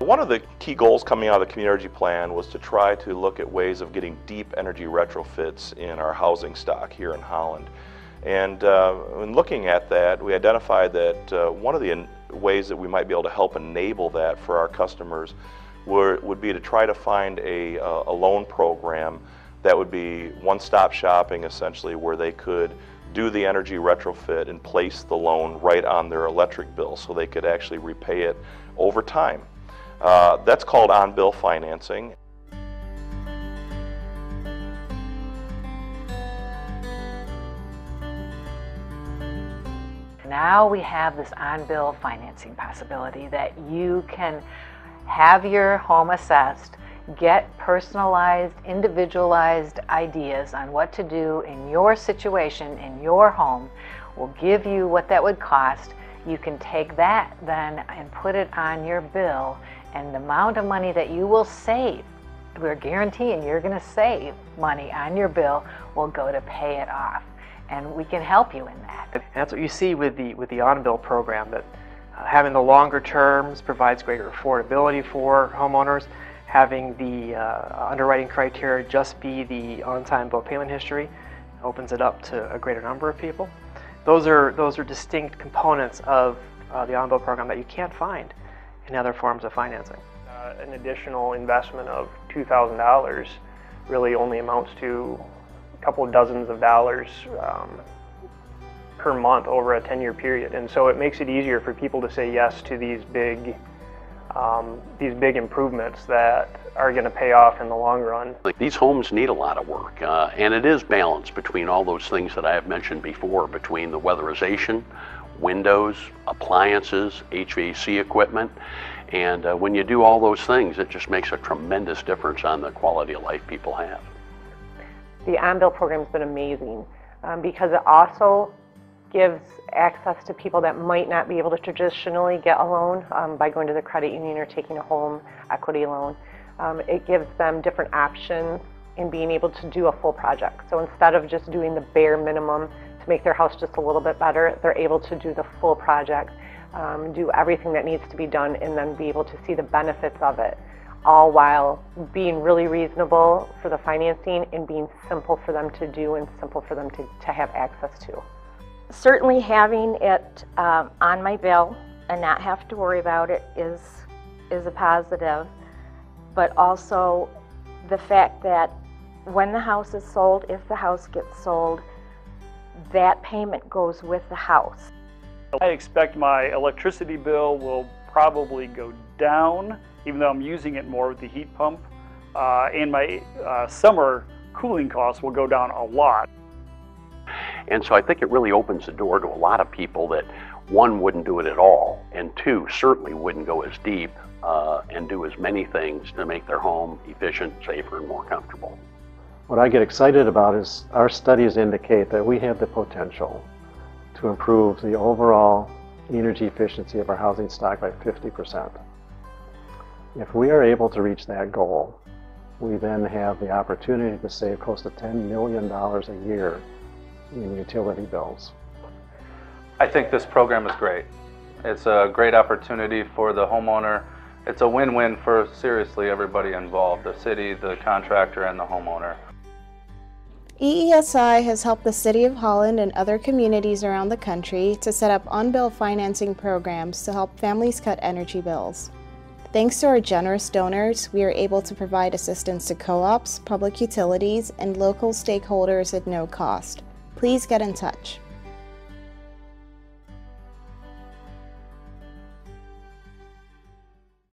One of the key goals coming out of the Community Energy Plan was to try to look at ways of getting deep energy retrofits in our housing stock here in Holland. And in looking at that, we identified that one of the ways that we might be able to help enable that for our customers would be to try to find a loan program that would be one-stop shopping, essentially, where they could do the energy retrofit and place the loan right on their electric bill so they could actually repay it over time. That's called on-bill financing. Now we have this on-bill financing possibility that you can have your home assessed, get personalized, individualized ideas on what to do in your situation, in your home. We'll give you what that would cost. You can take that then and put it on your bill, and the amount of money that you will save, we're guaranteeing you're going to save money on your bill, will go to pay it off. And we can help you in that. And that's what you see with the on-bill program, that having the longer terms provides greater affordability for homeowners. Having the underwriting criteria just be the on-time bill payment history opens it up to a greater number of people. Those are distinct components of the on-bill program that you can't find in other forms of financing. An additional investment of $2,000 really only amounts to a couple of dozens of dollars per month over a 10-year period, and so it makes it easier for people to say yes to these big improvements that are going to pay off in the long run. These homes need a lot of work, and it is balanced between all those things that I have mentioned before, between the weatherization, windows, appliances, HVAC equipment, and when you do all those things, it just makes a tremendous difference on the quality of life people have. The on-bill program has been amazing because it also gives access to people that might not be able to traditionally get a loan by going to the credit union or taking a home equity loan. It gives them different options in being able to do a full project. So instead of just doing the bare minimum to make their house just a little bit better, they're able to do the full project, do everything that needs to be done, and then be able to see the benefits of it, all while being really reasonable for the financing and being simple for them to do and simple for them to have access to. Certainly having it on my bill and not have to worry about it is a positive, but also the fact that when the house is sold, if the house gets sold, that payment goes with the house. I expect my electricity bill will probably go down, even though I'm using it more with the heat pump, and my summer cooling costs will go down a lot. And so I think it really opens the door to a lot of people that, one, wouldn't do it at all, and two, certainly wouldn't go as deep and do as many things to make their home efficient, safer, and more comfortable. What I get excited about is our studies indicate that we have the potential to improve the overall energy efficiency of our housing stock by 50%. If we are able to reach that goal, we then have the opportunity to save close to $10 million a year in utility bills. I think this program is great. It's a great opportunity for the homeowner. It's a win-win for seriously everybody involved, the city, the contractor, and the homeowner. EESI has helped the City of Holland and other communities around the country to set up on-bill financing programs to help families cut energy bills. Thanks to our generous donors, we are able to provide assistance to co-ops, public utilities, and local stakeholders at no cost. Please get in touch.